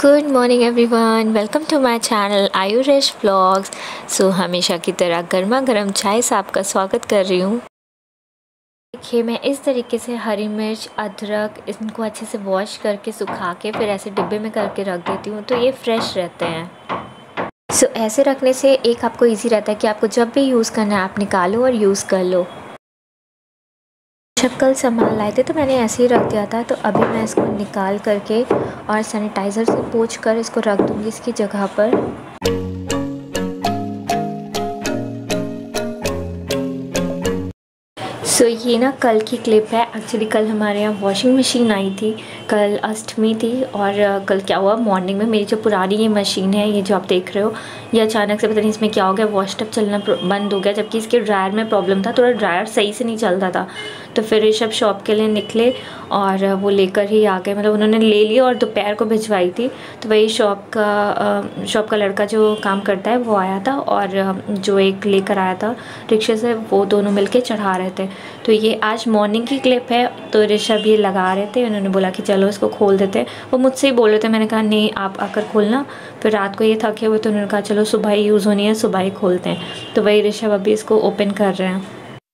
Good morning everyone, welcome to my channel Ayuresh vlogs. So हमेशा की तरह गर्मा गर्म चाय से आपका स्वागत कर रही हूँ। देखिए, मैं इस तरीके से हरी मिर्च, अदरक इनको अच्छे से वॉश करके सुखा के फिर ऐसे डिब्बे में करके रख देती हूँ, तो ये फ्रेश रहते हैं। सो ऐसे रखने से एक आपको इजी रहता है कि आपको जब भी यूज़ करना है आप निकालो और यूज़ कर लो। जब कल सामान लाए थे तो मैंने ऐसे ही रख दिया था, तो अभी मैं इसको निकाल करके और सैनिटाइज़र से पोंछ कर इसको रख दूँगी इसकी जगह पर। सो ये ना कल की क्लिप है। एक्चुअली कल हमारे यहाँ वॉशिंग मशीन आई थी, कल अष्टमी थी। और कल क्या हुआ, मॉर्निंग में मेरी जो पुरानी ये मशीन है, ये जो आप देख रहे हो, ये अचानक से पता नहीं इसमें क्या हो गया, वॉश टब चलना बंद हो गया, जबकि इसके ड्रायर में प्रॉब्लम था, थोड़ा ड्रायर सही से नहीं चलता था। तो फिर ऋषभ शॉप के लिए निकले और वो लेकर ही आ गए, मतलब उन्होंने ले लिया और दोपहर को भिजवाई थी। तो वही शॉप का लड़का जो काम करता है वो आया था, और जो एक लेकर आया था रिक्शे से, वो दोनों मिलके चढ़ा रहे थे। तो ये आज मॉर्निंग की क्लिप है। तो ऋषभ ये लगा रहे थे, उन्होंने बोला कि चलो इसको खोल देते हैं। वो मुझसे ही बोल रहे थे, मैंने कहा नहीं आप आकर खोलना। फिर रात को ये थके हुए तो उन्होंने कहा चलो सुबह ही यूज़ होनी है, सुबह ही खोलते हैं। तो वही ऋषभ अभी इसको ओपन कर रहे हैं।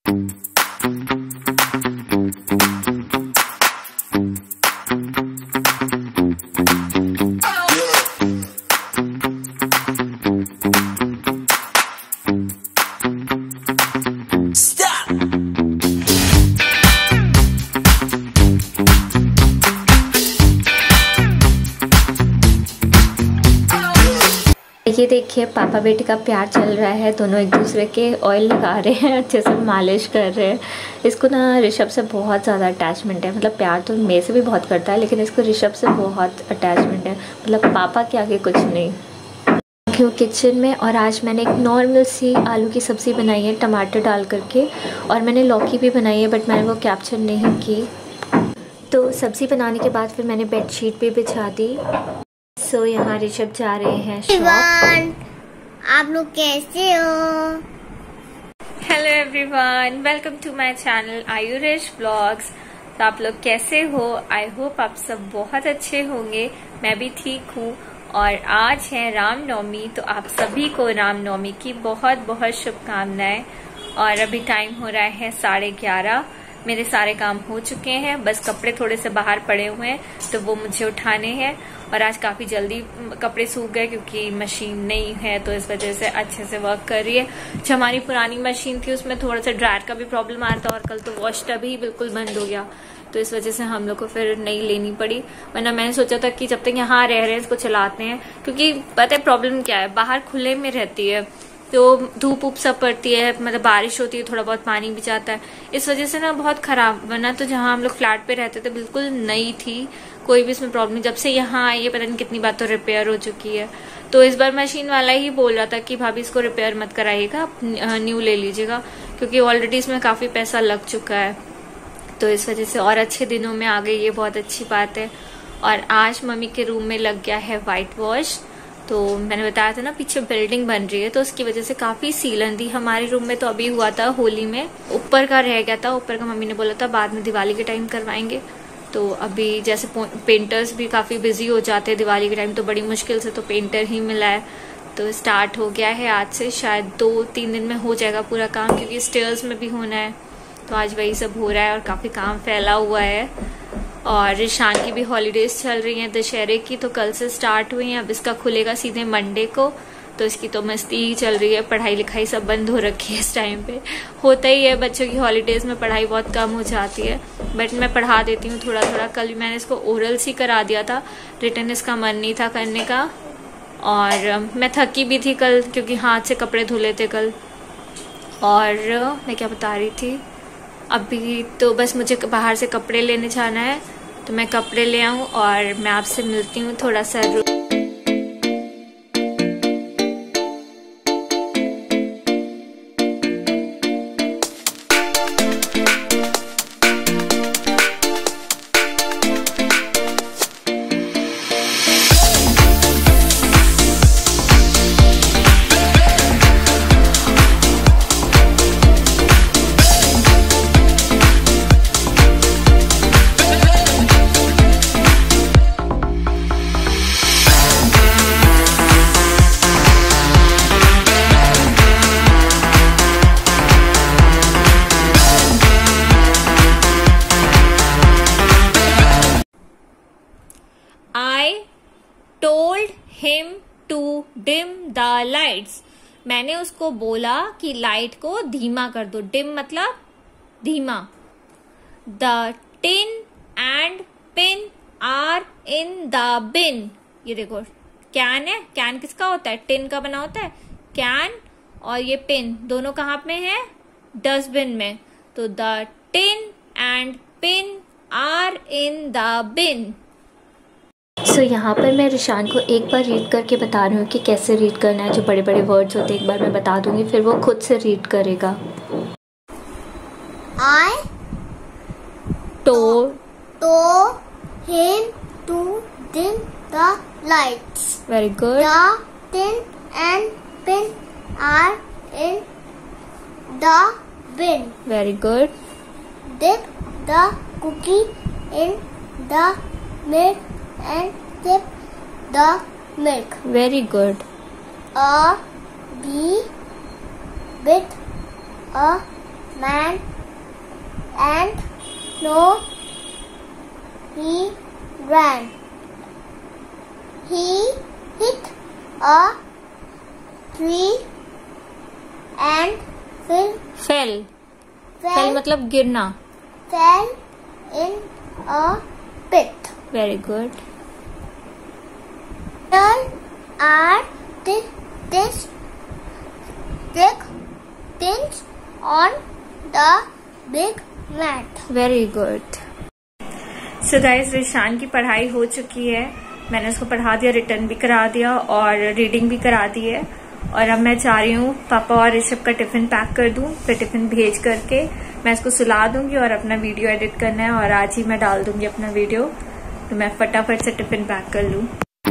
ये देखिए, पापा बेटे का प्यार चल रहा है, दोनों एक दूसरे के ऑयल लगा रहे हैं, अच्छे से मालिश कर रहे हैं। इसको ना ऋषभ से बहुत ज़्यादा अटैचमेंट है, मतलब प्यार तो मेरे से भी बहुत करता है, लेकिन इसको ऋषभ से बहुत अटैचमेंट है, मतलब पापा के आगे कुछ नहीं। क्यों किचन में, और आज मैंने एक नॉर्मल सी आलू की सब्ज़ी बनाई है टमाटर डाल करके, और मैंने लौकी भी बनाई है, बट मैंने वो कैप्चर नहीं की। तो सब्ज़ी बनाने के बाद फिर मैंने बेडशीट भी बिछा दी। सो यहाँ ऋषभ जा रहे हैं शॉप। आप लोग कैसे हो? Hello everyone, welcome to my channel Ayuresh vlogs. तो आप लोग कैसे हो? आई होप आप सब बहुत अच्छे होंगे। मैं भी ठीक हूँ। और आज है रामनवमी, तो आप सभी को रामनवमी की बहुत बहुत शुभकामनाएं। और अभी टाइम हो रहा है 11:30। मेरे सारे काम हो चुके हैं, बस कपड़े थोड़े से बाहर पड़े हुए हैं, तो वो मुझे उठाने हैं। और आज काफी जल्दी कपड़े सूख गए क्योंकि मशीन नहीं है, तो इस वजह से अच्छे से वर्क कर रही है। जो हमारी पुरानी मशीन थी उसमें थोड़ा सा ड्रायर का भी प्रॉब्लम आ रहा था, और कल तो वॉश टब ही बिल्कुल बंद हो गया, तो इस वजह से हम लोग को फिर नई लेनी पड़ी। वरना मैंने सोचा था कि जब तक यहाँ रह रहे हैं इसको चलाते हैं, क्योंकि पता है प्रॉब्लम क्या है, बाहर खुले में रहती है तो धूप उप सब पड़ती है, मतलब बारिश होती है, थोड़ा बहुत पानी भी जाता है, इस वजह से ना बहुत खराब। वरना तो जहाँ हम लोग फ्लैट पे रहते थे बिल्कुल नई थी, कोई भी इसमें प्रॉब्लम नहीं। जब से यहाँ आई है पता नहीं कितनी बार तो रिपेयर हो चुकी है। तो इस बार मशीन वाला ही बोल रहा था कि भाभी इसको रिपेयर मत कराइएगा, आप न्यू ले लीजिएगा, क्योंकि ऑलरेडी इसमें काफी पैसा लग चुका है। तो इस वजह से और अच्छे दिनों में आ गई, ये बहुत अच्छी बात है। और आज मम्मी के रूम में लग गया है व्हाइट वॉश। तो मैंने बताया था ना पीछे बिल्डिंग बन रही है, तो उसकी वजह से काफी सीलन थी हमारे रूम में। तो अभी हुआ था होली में, ऊपर का रह गया था, ऊपर का मम्मी ने बोला था बाद में दिवाली के टाइम करवाएंगे। तो अभी जैसे पेंटर्स भी काफी बिजी हो जाते हैं दिवाली के टाइम, तो बड़ी मुश्किल से तो पेंटर ही मिला है। तो स्टार्ट हो गया है आज से, शायद 2-3 दिन में हो जाएगा पूरा काम, क्योंकि स्टेयर्स में भी होना है। तो आज वही सब हो रहा है और काफी काम फैला हुआ है। और ईशान की भी हॉलीडेज चल रही हैं दशहरे की, तो कल से स्टार्ट हुई हैं। अब इसका खुलेगा सीधे मंडे को, तो इसकी तो मस्ती ही चल रही है। पढ़ाई लिखाई सब बंद हो रखी है इस टाइम पे, होता ही है बच्चों की हॉलीडेज में, पढ़ाई बहुत कम हो जाती है, बट मैं पढ़ा देती हूँ थोड़ा थोड़ा। कल भी मैंने इसको ओरल्स ही करा दिया था, रिटर्न इसका मन नहीं था करने का। और मैं थकी भी थी कल, क्योंकि हाथ से कपड़े धुले थे कल। और मैं क्या बता रही थी, अभी तो बस मुझे बाहर से कपड़े लेने जाना है, तो मैं कपड़े ले आऊँ और मैं आपसे मिलती हूँ थोड़ा सा। him to dim the lights. मैंने उसको बोला कि लाइट को धीमा कर दो. डिम मतलब धीमा. The tin and pin are in the bin. ये देखो कैन है. कैन किसका होता है? टिन का बना होता है. कैन और ये पिन दोनों कहाँ पे है? डस्टबिन में. तो the tin and pin are in the bin. So यहाँ पर मैं रिशान को एक बार रीड करके बता रही हूँ कि कैसे रीड करना है. जो बड़े बड़े वर्ड्स होते हैं एक बार मैं बता दूंगी, फिर वो खुद से रीड करेगा. I told him to dim the lights. Very good. The tin and pin are in the bin. Very good. Dip the cookie in the milk and sip the milk. Very good. A bee bit a man and no he ran. He hit a tree and fell मतलब गिरना. Fell in a pit. Very good. There are these big things on the big mat. Very good. So guys, Rishan की पढ़ाई हो चुकी है. मैंने उसको पढ़ा दिया, रिटर्न भी करा दिया और रीडिंग भी करा दी है. और अब मैं चाह रही हूँ पापा और ऋषभ का टिफिन पैक कर दूं. फिर टिफिन भेज करके मैं इसको सुला दूंगी और अपना वीडियो एडिट करना है और आज ही मैं डाल दूंगी अपना वीडियो. तो मैं फटाफट से टिफिन पैक कर लूं.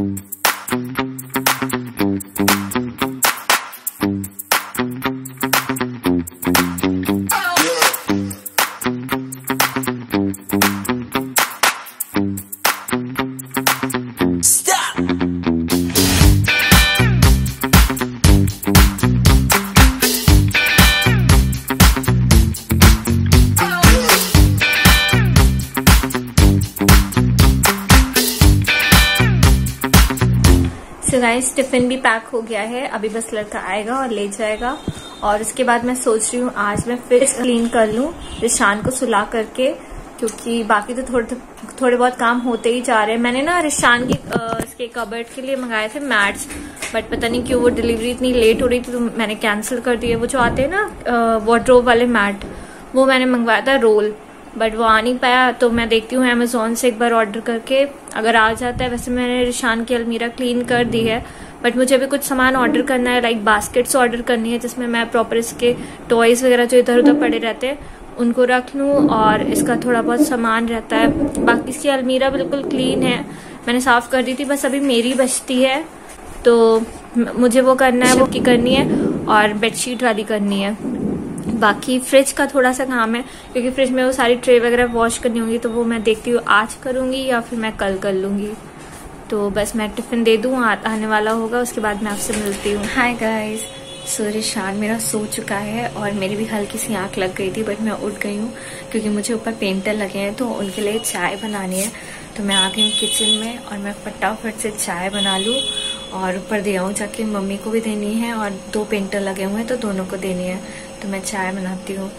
तो गाइस टिफिन भी पैक हो गया है. अभी बस लड़का आएगा और ले जाएगा. और उसके बाद मैं सोच रही हूँ आज मैं फिर क्लीन कर लूँ रिशान को सुला करके, क्योंकि बाकी तो थोड़े बहुत काम होते ही जा रहे हैं. मैंने ना रिशान की इसके कबर्ड के लिए मंगाए थे मैट्स, बट पता नहीं क्यों वो डिलीवरी इतनी लेट हो रही थी तो मैंने कैंसिल कर दिया. वो जो आते हैं ना वार्डरोब वाले मैट, वो मैंने मंगवाया था रोल, बट वो आ नहीं पाया. तो मैं देखती हूँ अमेजोन से एक बार ऑर्डर करके अगर आ जाता है. वैसे मैंने रिशान की अलमीरा क्लीन कर दी है, बट मुझे अभी कुछ सामान ऑर्डर करना है. लाइक बास्केट्स ऑर्डर करनी है जिसमें मैं प्रॉपर इसके टॉयज वगैरह जो इधर उधर पड़े रहते हैं उनको रख लूँ और इसका थोड़ा बहुत सामान रहता है. बाकी इसकी अलमीरा बिल्कुल क्लीन है, मैंने साफ कर दी थी. बस अभी मेरी बचती है तो मुझे वो करना है, वो की करनी है और बेडशीट वाली करनी है. बाकी फ्रिज का थोड़ा सा काम है क्योंकि फ्रिज में वो सारी ट्रे वगैरह वॉश करनी होंगी, तो वो मैं देखती हूँ आज करूंगी या फिर मैं कल कर लूंगी. तो बस मैं टिफिन दे दूँ, आने वाला होगा, उसके बाद मैं आपसे मिलती हूँ. हाय गाइस, सो रिशान मेरा सो चुका है और मेरी भी हल्की सी आंख लग गई थी, बट मैं उठ गई हूँ क्योंकि मुझे ऊपर पेंटर लगे हैं तो उनके लिए चाय बनानी है. तो मैं आ गई हूँ किचन में और मैं फटाफट से चाय बना लूँ और ऊपर दे आऊँ जाके. मम्मी को भी देनी है और 2 पेंटर लगे हुए हैं तो दोनों को देनी है. तो मैं चाय बनाती हूँ.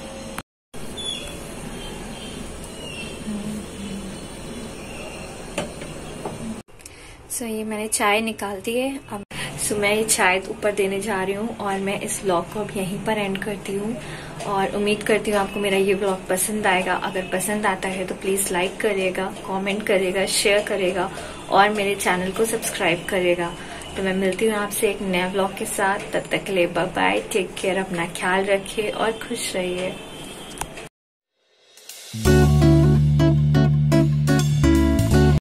सो ये मैंने चाय निकाल दी है. अब मैं ये चाय ऊपर देने जा रही हूँ और मैं इस व्लॉग को अब यहीं पर एंड करती हूँ. और उम्मीद करती हूँ आपको मेरा ये व्लॉग पसंद आएगा. अगर पसंद आता है तो प्लीज लाइक करिएगा, कमेंट करिएगा, शेयर करिएगा और मेरे चैनल को सब्सक्राइब करिएगा. तो मैं मिलती हूँ आपसे एक नया व्लॉग के साथ. तब तक के लिए बाय बाय, टेक केयर, अपना ख्याल रखिए और खुश रहिए.